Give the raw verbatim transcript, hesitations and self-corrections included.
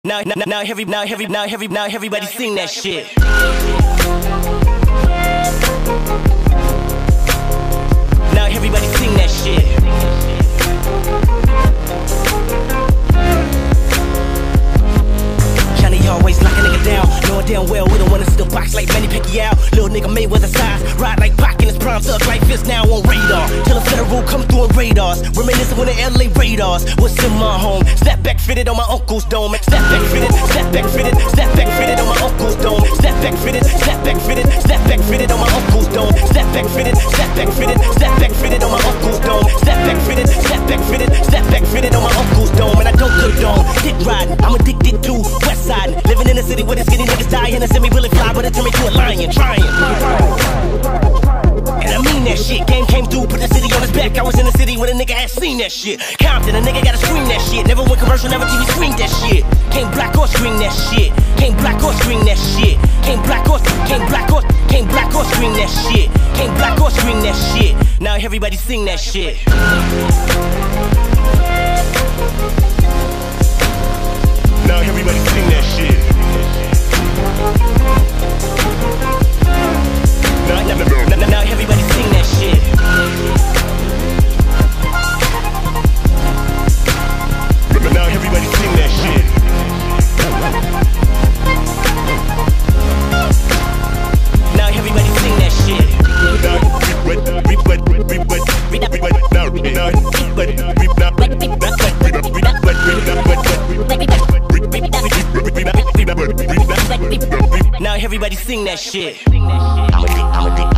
Now, now, now, every, now, every, now, every, now, everybody sing that shit. Now everybody sing that shit. Johnny always lock a nigga down, knowing damn well we don't wanna see the box like Manny Pacquiao. Little nigga made with a size, ride like Pac in his prime, thug like this now on radar. Till the federal come through on radars, reminiscing when the L A Raiders was in my home. Snap back fitted on my uncle's dome. Snap back fitted, snap back fitted, snap back fitted on my uncle's dome. Snap back fitted, snap back fitted, snap back fitted on my uncle's dome. Snap back fitted, snap back fitted, snap back fitted on my uncle's dome. Snap back fitted, snap back fitted, snap back fitted on my uncle's dome. And I don't condone dick riding, I'm addicted to west side. Living in a city where the skinny niggas die and a semi really fly, but it turn me to a lion, trying. And I mean that shit. Game came through, put the city on his back. I was in the city when a nigga had seen that shit. Compton, a nigga gotta scream that shit. Never went commercial, never T V screened that shit. Came black or screen that shit. Came black or screen that shit. Came black or, came black or, came black or screen that shit. Came black or screen that shit. Now everybody sing that shit. Now everybody sing that shit. Now, now, now, now everybody sing that shit. Now everybody sing that shit. Now everybody sing that shit. Now everybody sing that shit. I'm a dick, I'm a dick.